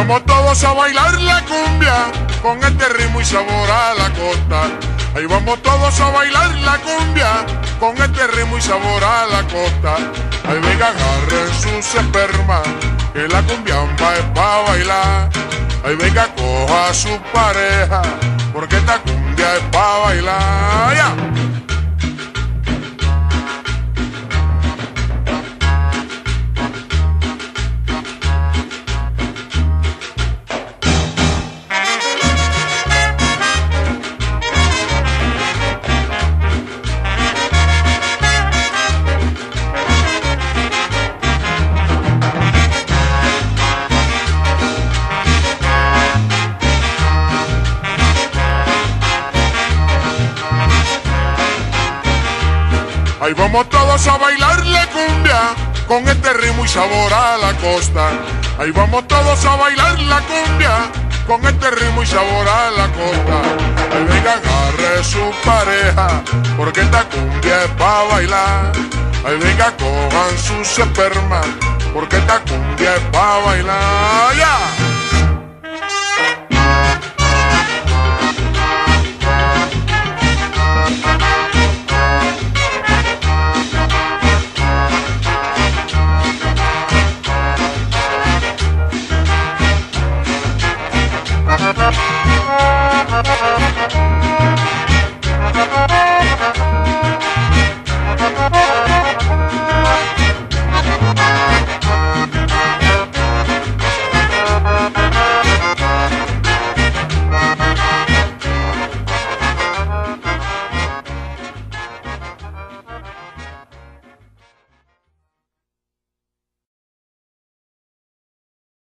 vamos todos a bailar la cumbia con este ritmo y sabor a la costa. Ahí vamos todos a bailar la cumbia con este ritmo y sabor a la costa. Ahí venga, agarren sus espermas, que la cumbiamba es pa' bailar. Ahí venga, coja a su pareja, porque esta cumbia es pa' bailar. ¡Ya! Ahí vamos todos a bailar la cumbia con este ritmo y sabor a la costa. Ahí vamos todos a bailar la cumbia con este ritmo y sabor a la costa. Ahí venga, agarre su pareja, porque esta cumbia es pa' bailar. Ahí venga, cojan sus espermas, porque esta cumbia es pa' bailar. ¡Ya!